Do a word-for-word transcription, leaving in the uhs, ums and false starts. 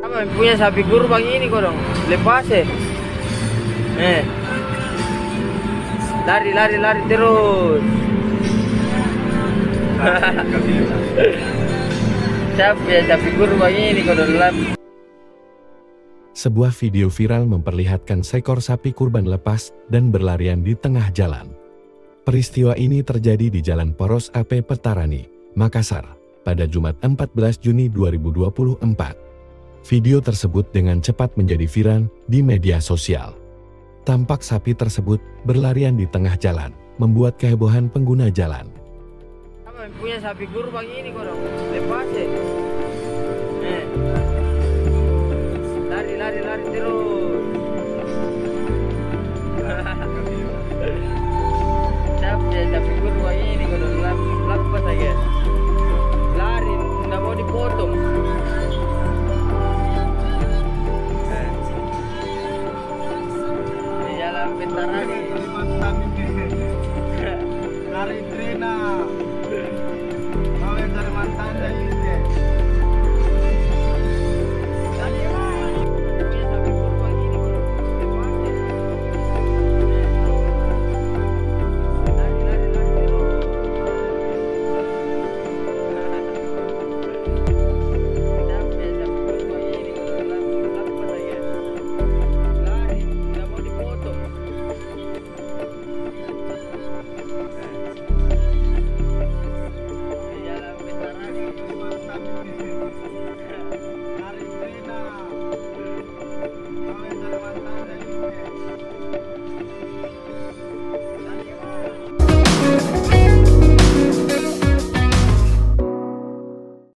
Sama punya sapi kurban ini kok dong, lepas ya. Eh, lari lari lari terus. Siapa ya sapi kurban ini kok dong lap. Sebuah video viral memperlihatkan seekor sapi kurban lepas dan berlarian di tengah jalan. Peristiwa ini terjadi di Jalan Poros A P Petarani, Makassar, pada Jumat empat belas Juni dua ribu dua puluh empat. Video tersebut dengan cepat menjadi viral di media sosial. Tampak sapi tersebut berlarian di tengah jalan, membuat kehebohan pengguna jalan. Sama punya sapi kurban ini kok dong, lepas ya. Eh, lari lari lari terus. Siapa ya sapi kurban ini kok dong, lepas aja.